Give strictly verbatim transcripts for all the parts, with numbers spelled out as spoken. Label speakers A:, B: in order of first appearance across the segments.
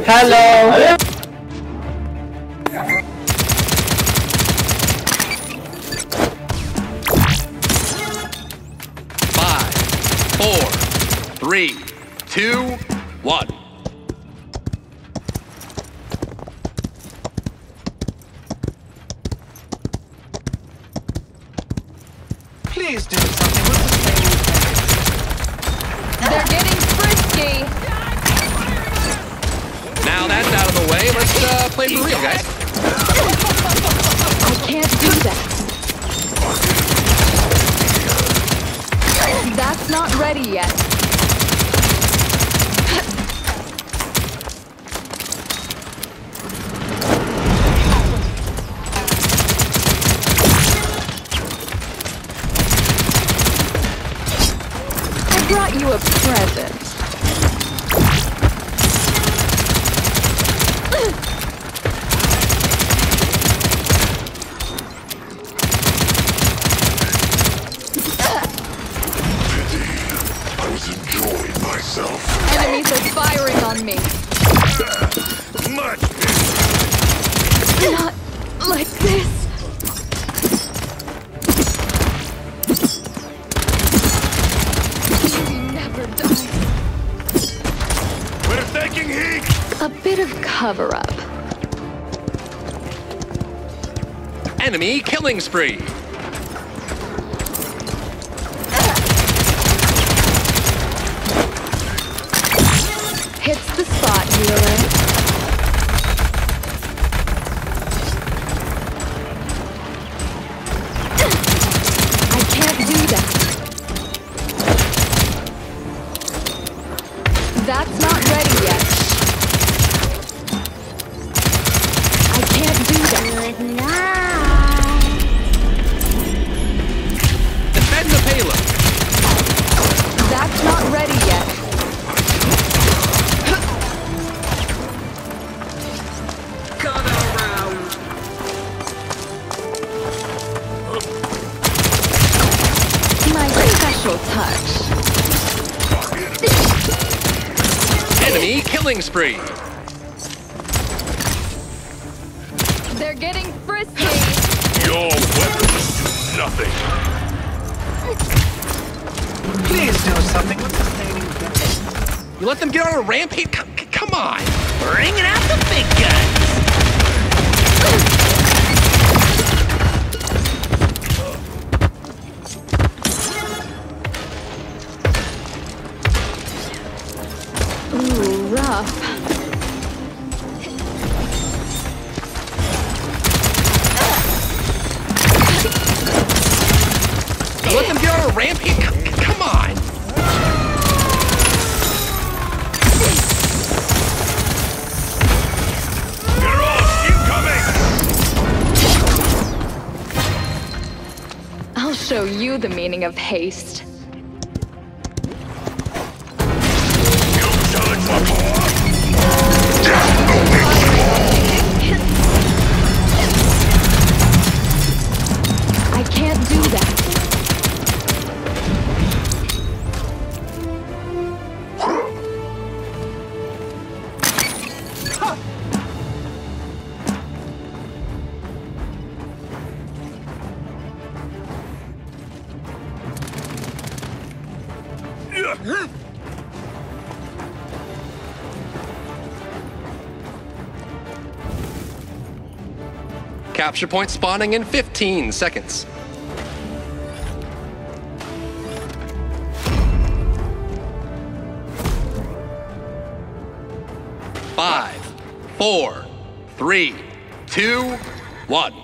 A: Hello.
B: Five, four, three, two, one.
C: Please do something with the thing.
D: They're getting frisky.
B: Now that's out of the way, let's uh, play for real, guys.
D: I can't do that. That's not ready yet. I brought you a present. Enemies are firing on me.
E: Much
D: Not like this. You never die.
E: We're taking heat!
D: A bit of cover-up.
B: Enemy killing spree.
D: Hits the spot, healer. I can't do that. That's not ready yet. I can't do that.
F: Good night.
B: Defend the payload.
D: That's not ready yet. My special touch.
B: Enemy killing spree.
D: They're getting frisky.
E: Your weapons do nothing.
C: Please do something with the thing.
B: You let them get on a rampage? Come, come on.
C: Bringing out the big guns.
D: Ooh, rough.
B: You let them get on a rampage? Come, come on.
E: They're all incoming!
D: I'll show you the meaning of haste.
E: You challenge for more?
D: I can't do that.
B: Capture point spawning in fifteen seconds. Five, four, three, two, one.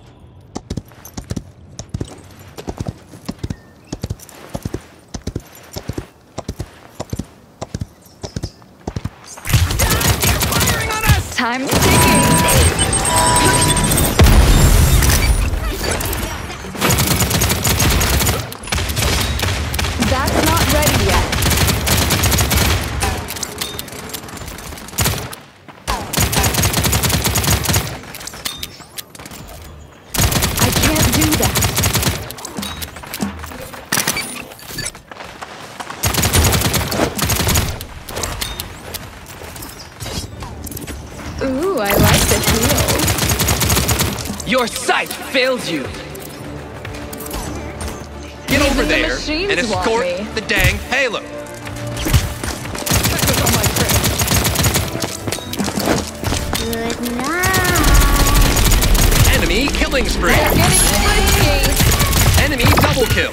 D: Time's ticking. That's not ready yet. I can't do that. Ooh, I like the heels.
B: Your sight fails you. Get
D: Even
B: over
D: the
B: there
D: machines
B: and
D: want
B: escort
D: me.
B: the dang payload.
F: Good night.
B: Enemy killing spree.
D: They're getting frisky.
B: Enemy double kill.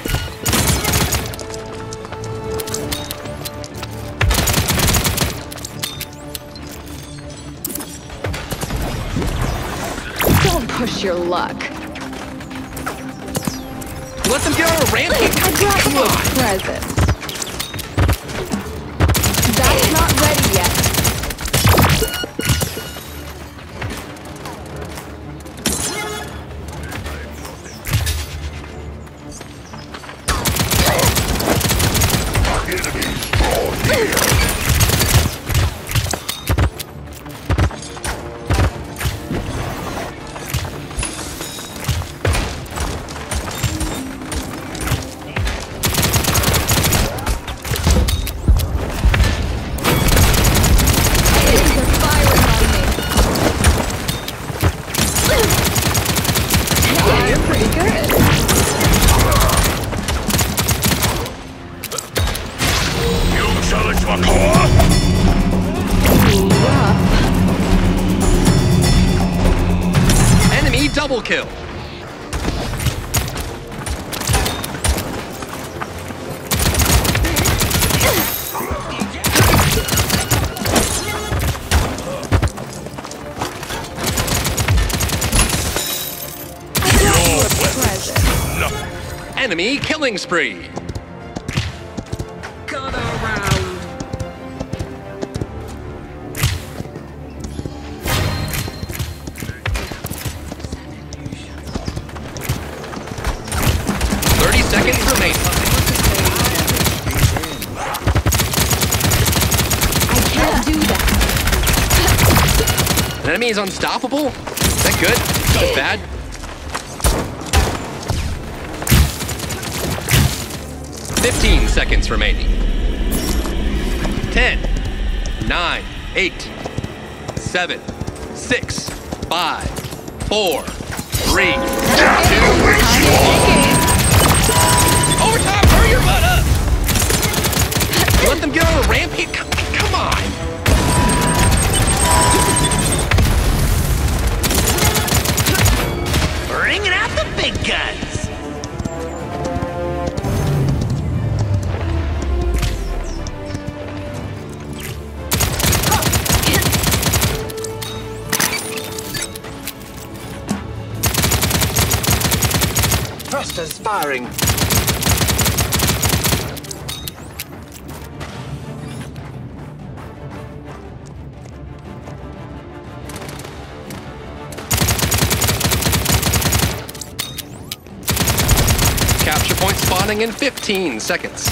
D: Don't push your luck.
B: Let them get on a rampage.
D: I brought
B: Come
D: you a
B: on.
D: present. That's not ready yet.
B: Double kill. Enemy killing spree.
C: Got around.
B: thirty seconds remaining.
D: I can't do that.
B: An enemy is unstoppable? Is that good? Is that bad? fifteen seconds remaining. ten, nine, eight, seven, six, five, four, three, two, overtime, hurry your butt up! Let them get on a rampage? Come, come on!
C: Bringing out the big guns. Thrusters firing.
B: Capture point spawning in fifteen seconds.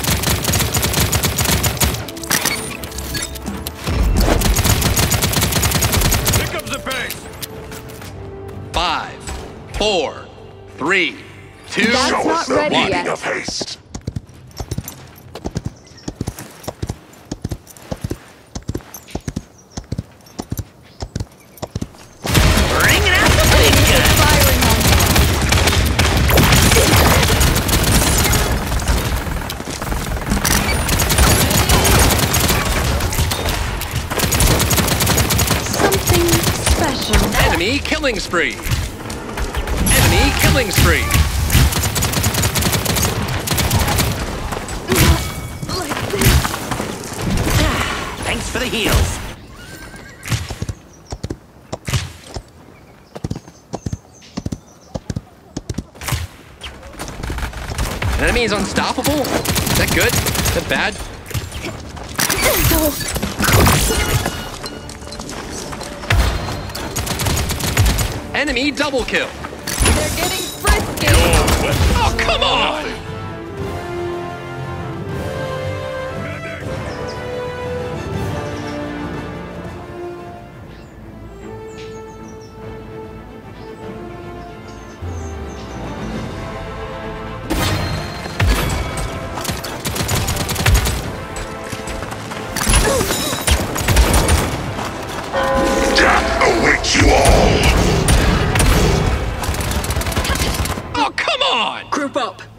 E: Pick up the pace.
B: Five, four, three, two,
D: That's
E: Show
D: not
E: us the
D: ready
E: meaning
D: yet.
E: of haste.
C: Bringing out the big guns.
D: Firing on me. Something special.
B: enemy killing spree. Enemy killing spree.
C: Thanks for the heals.
B: An enemy is unstoppable? Is that good? Is that bad? Enemy double kill.
D: They're getting frisky.
B: Oh, come on!
E: Death Got you all!
B: Oh, come on!
A: Group up.